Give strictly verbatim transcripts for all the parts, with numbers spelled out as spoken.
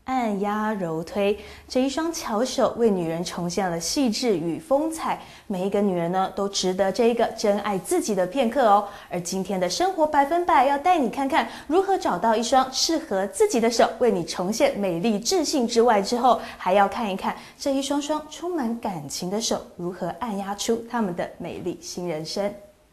按压揉推，这一双巧手为女人重现了细致与风采。每一个女人呢，都值得这一个真爱自己的片刻哦。而今天的生活百分百要带你看看如何找到一双适合自己的手，为你重现美丽自信之外，之后还要看一看这一双双充满感情的手如何按压出她们的美丽新人生。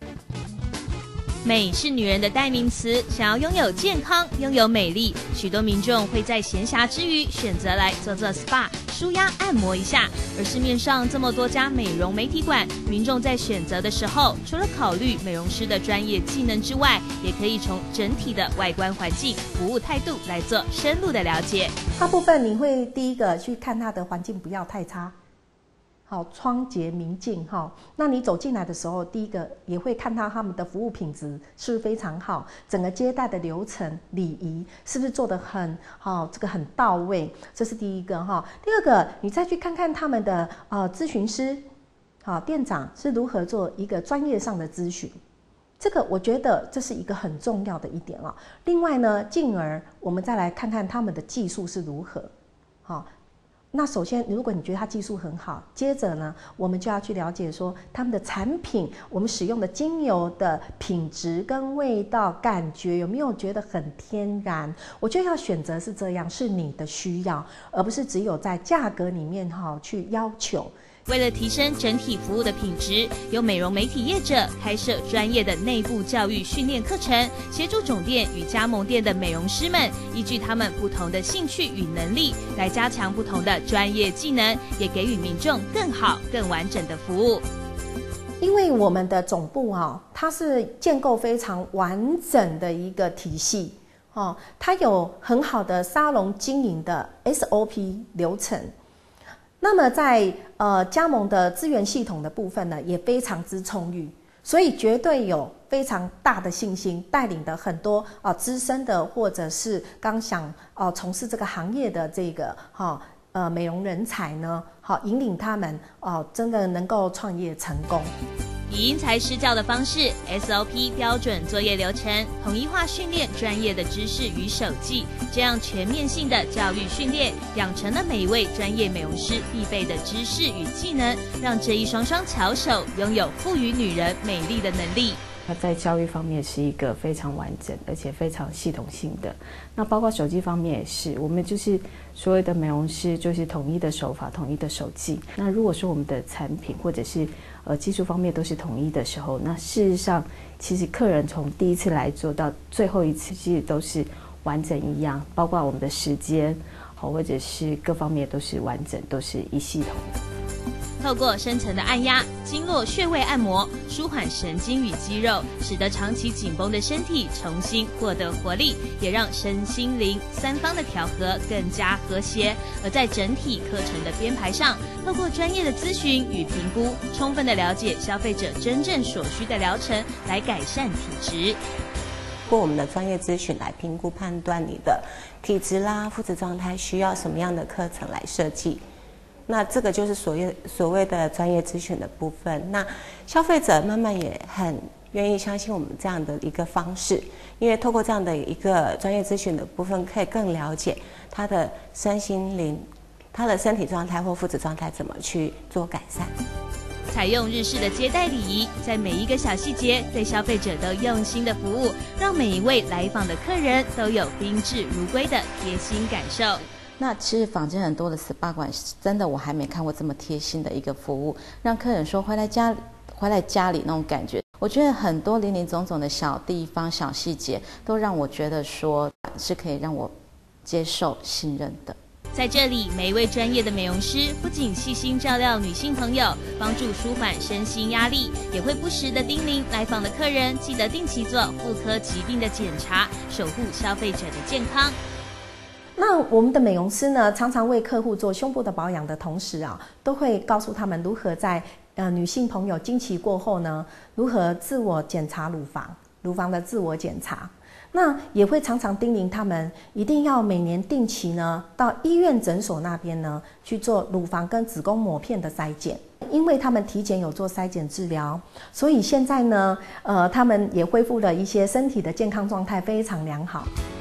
美是女人的代名词，想要拥有健康、拥有美丽，许多民众会在闲暇之余选择来做做 S P A、舒压按摩一下。而市面上这么多家美容美体馆，民众在选择的时候，除了考虑美容师的专业技能之外，也可以从整体的外观环境、服务态度来做深入的了解。 大部分你会第一个去看它的环境不要太差。好，窗洁明净哈。那你走进来的时候，第一个也会看到他们的服务品质是不是非常好，整个接待的流程礼仪是不是做得很好，这个很到位，这是第一个哈。第二个，你再去看看他们的呃咨询师，好店长是如何做一个专业上的咨询，这个我觉得这是一个很重要的一点啊。另外呢，进而我们再来看看他们的技术是如何，好。那首先，如果你觉得它技术很好，接着呢，我们就要去了解说他们的产品，我们使用的精油的品质跟味道、感觉有没有觉得很天然？我觉得要选择是这样，是你的需要，而不是只有在价格里面哈去要求。 为了提升整体服务的品质，由美容媒体业者开设专业的内部教育训练课程，协助总店与加盟店的美容师们，依据他们不同的兴趣与能力，来加强不同的专业技能，也给予民众更好、更完整的服务。 因为我们的总部啊，它是建构非常完整的一个体系哦，它有很好的沙龙经营的 S O P 流程。那么在呃加盟的资源系统的部分呢，也非常之充裕，所以绝对有非常大的信心，带领的很多啊、呃、资深的或者是刚想呃从事这个行业的这个哈、哦、呃美容人才呢，好引领他们哦、呃、真的能够创业成功。 以因材施教的方式 ，S O P 标准作业流程，统一化训练专业的知识与手技，这样全面性的教育训练，养成了每一位专业美容师必备的知识与技能，让这一双双巧手拥有赋予女人美丽的能力。 它在教育方面是一个非常完整而且非常系统性的，那包括手技方面也是，我们就是所有的美容师就是统一的手法、统一的手技。那如果说我们的产品或者是呃技术方面都是统一的时候，那事实上其实客人从第一次来做到最后一次，其实都是完整一样，包括我们的时间，或者是各方面都是完整，都是一系统的。 透过深层的按压、经络穴位按摩，舒缓神经与肌肉，使得长期紧绷的身体重新获得活力，也让身心灵三方的调和更加和谐。而在整体课程的编排上，透过专业的咨询与评估，充分的了解消费者真正所需的疗程，来改善体质。 通过我们的专业咨询来评估判断你的体质啦、肤质状态需要什么样的课程来设计。那这个就是所谓所谓的专业咨询的部分。那消费者慢慢也很愿意相信我们这样的一个方式，因为透过这样的一个专业咨询的部分，可以更了解他的身心灵、他的身体状态或肤质状态怎么去做改善。 采用日式的接待礼仪，在每一个小细节对消费者都用心的服务，让每一位来访的客人都有宾至如归的贴心感受。 那其实坊间很多的 S P A 馆，真的我还没看过这么贴心的一个服务，让客人说回来家回来家里那种感觉。我觉得很多林林总总的小地方、小细节，都让我觉得说是可以让我接受、信任的。 在这里，每一位专业的美容师不仅细心照料女性朋友，帮助舒缓身心压力，也会不时的叮咛来访的客人，记得定期做妇科疾病的检查，守护消费者的健康。 那我们的美容师呢，常常为客户做胸部的保养的同时啊，都会告诉他们如何在呃女性朋友经期过后呢，如何自我检查乳房，乳房的自我检查。那也会常常叮咛他们，一定要每年定期呢，到医院诊所那边呢去做乳房跟子宫膜片的筛检。因为他们体检有做筛检治疗，所以现在呢，呃，他们也恢复了一些身体的健康状态，非常良好。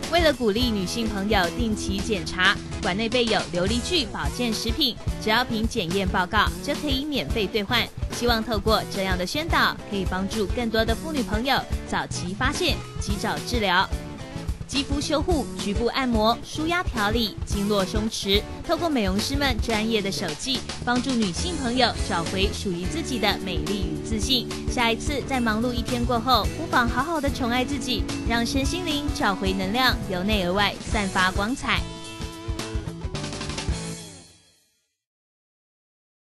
为了鼓励女性朋友定期检查，馆内备有琉璃具保健食品，只要凭检验报告就可以免费兑换。希望透过这样的宣导，可以帮助更多的妇女朋友早期发现、及早治疗。肌肤修护、局部按摩、舒压调理、经络松弛，透过美容师们专业的手技，帮助女性朋友找回属于自己的美丽与自信。下一次在忙碌一天过后，不妨好好的宠爱自己，让身心灵找回能量，由内而外散发光彩。